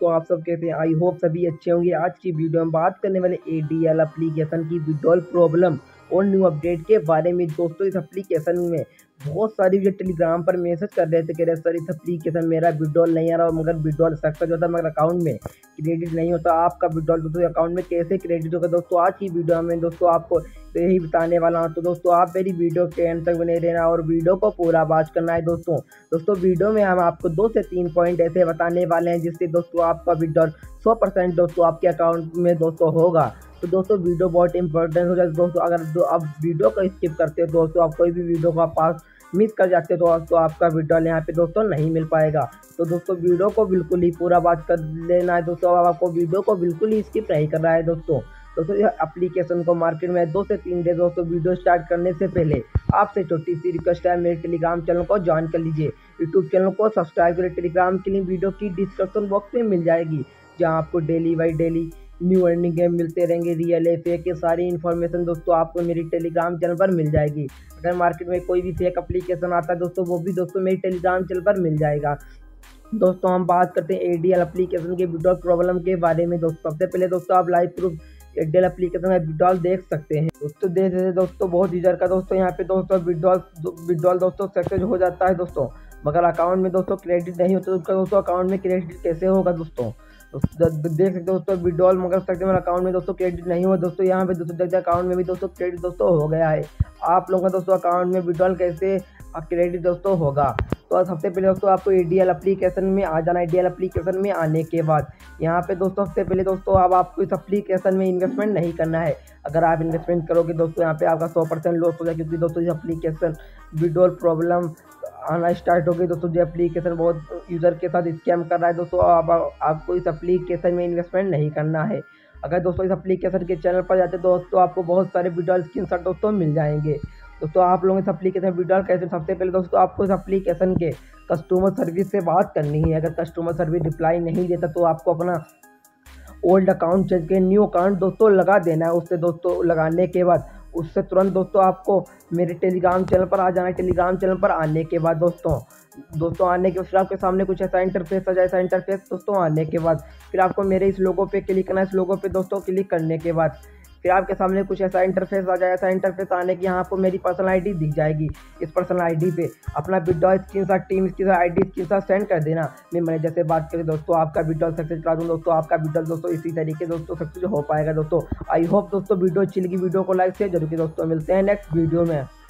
दोस्तों आप सब कैसे हैं? आई होप सभी अच्छे होंगे। आज की वीडियो में बात करने वाले एडीएल एप्लीकेशन की विड्रॉल प्रॉब्लम और न्यू अपडेट के बारे में। दोस्तों इस एप्लीकेशन में बहुत सारी जो टेलीग्राम पर मैसेज कर रहे थे, कह रहे सर इस एप्लीकेशन मेरा विड्रॉल नहीं आ रहा, मगर विड्रॉल सक्सेस होता है मगर अकाउंट में क्रेडिट नहीं होता। आपका विड्रॉल दोस्तों अकाउंट में कैसे क्रेडिट होगा? दोस्तों आज की वीडियो में दोस्तों आपको यही बताने वाला हूँ। तो दोस्तों आप मेरी वीडियो के एंड तक बने रहना और वीडियो को पूरा वॉच करना है। दोस्तों वीडियो में हम आपको 2 से 3 पॉइंट ऐसे बताने वाले हैं जिससे दोस्तों आपका विड्रॉल 100% दोस्तों आपके अकाउंट में दोस्तों होगा। तो दोस्तों वीडियो बहुत इंपॉर्टेंट हो जाए दोस्तों। अगर आप वीडियो को स्किप करते हो दोस्तों, आप कोई भी वीडियो का पास मिस कर जाते हो तो आपका विड्रॉल यहाँ पे दोस्तों नहीं मिल पाएगा। तो दोस्तों वीडियो को बिल्कुल ही पूरा बात कर लेना है दोस्तों। अब आपको वीडियो को बिल्कुल ही स्किप नहीं करना है दोस्तों। यह एप्लीकेशन को मार्केट में 2 से 3 डे दोस्तों वीडियो स्टार्ट करने से पहले आपसे छोटी सी रिक्वेस्ट है, मेरे टेलीग्राम चैनल को ज्वाइन कर लीजिए। यूट्यूब चैनल को सब्सक्राइब करें। टेलीग्राम के लिए वीडियो की डिस्क्रिप्शन बॉक्स में मिल जाएगी, जहां आपको daily by daily new earning game मिलते रहेंगे। रियल है फेक के सारी इन्फॉर्मेशन दोस्तों आपको मेरी टेलीग्राम चैनल पर मिल जाएगी। अगर मार्केट में कोई भी फेक एप्लीकेशन आता है दोस्तों, वो भी दोस्तों मेरी टेलीग्राम चैनल पर मिल जाएगा। दोस्तों हम बात करते हैं एडीएल एप्लीकेशन के विड्रॉल प्रॉब्लम के बारे में। दोस्तों सबसे पहले दोस्तों आप लाइव प्रूफ एडीएल एप्लीकेशन में विड्रॉल देख सकते हैं। दोस्तों देख रहे दोस्तों बहुत यूजर का दोस्तों यहाँ पे दोस्तों विड्रॉल दोस्तों सक्सेस हो जाता है दोस्तों, मगर अकाउंट में दोस्तों क्रेडिट नहीं होता। उसका दोस्तों अकाउंट में क्रेडिट कैसे होगा दोस्तों? देख सकते हो दोस्तों विड्रॉल मगर सकते हैं अकाउंट में दोस्तों क्रेडिट नहीं हुआ। दोस्तों यहाँ पे दोस्तों अकाउंट में भी दोस्तों क्रेडिट दोस्तों हो गया है। आप लोगों का दोस्तों अकाउंट में विड्रॉल कैसे क्रेडिट दोस्तों होगा? तो सबसे पहले दोस्तों आपको एडीएल एप्लीकेशन में आ जाना है। एडीएल एप्लीकेशन में आने के बाद यहाँ पे दोस्तों सबसे पहले दोस्तों अब आपको इस एप्लीकेशन में इन्वेस्टमेंट नहीं करना है। अगर आप इन्वेस्टमेंट करोगे दोस्तों यहाँ पे आपका 100% लॉस हो जाए, क्योंकि दोस्तों ये एप्लीकेशन विड्रॉल प्रॉब्लम आना स्टार्ट हो गई। दोस्तों जो एप्लीकेशन बहुत यूज़र के साथ स्कैम कर रहा है दोस्तों, आपको इस एप्लीकेशन में इन्वेस्टमेंट नहीं करना है। अगर दोस्तों इस एप्लीकेशन के चैनल पर जाते दोस्तों आपको बहुत सारे विड्रॉल स्क्रीनशॉट दोस्तों मिल जाएंगे। दोस्तों आप लोगों इस एप्लीकेशन विड्रॉल कैसे? सबसे पहले दोस्तों आपको इस एप्लीकेशन के कस्टमर सर्विस से बात करनी है। अगर कस्टमर सर्विस रिप्लाई नहीं देता तो आपको अपना ओल्ड अकाउंट चेंज के न्यू अकाउंट दोस्तों लगा देना है। उससे दोस्तों लगाने के बाद उससे तुरंत दोस्तों आपको मेरे टेलीग्राम चैनल पर आ जाना है। टेलीग्राम चैनल पर आने के बाद दोस्तों आने के फिर आपके सामने कुछ ऐसा इंटरफेस आ जाए। ऐसा इंटरफेस दोस्तों आने के बाद फिर आपको मेरे इस लोगो पे क्लिक करना है। इस लोगो पे दोस्तों क्लिक करने के बाद फिर आपके सामने कुछ ऐसा इंटरफेस आ जाए। ऐसा इंटरफेस आने की यहाँ आपको मेरी पर्सनल आईडी दिख जाएगी। इस पर्सनल आईडी पे अपना विड्रॉल स्क्रीनशॉट टीम इसकी आईडी स्क्रीनशॉट सेंड कर देना। मैं मैनेजर से बात करें दोस्तों आपका विड्रॉल सक्सेस करा दूँ। दोस्तों आपका विड्रॉल दोस्तों इसी तरीके दोस्तों सक्सेस हो पाएगा। दोस्तों आई होप दोस्तों वीडियो अच्छी लगी, वीडियो को लाइक शेयर जरूर कि दोस्तों मिलते हैं नेक्स्ट वीडियो में।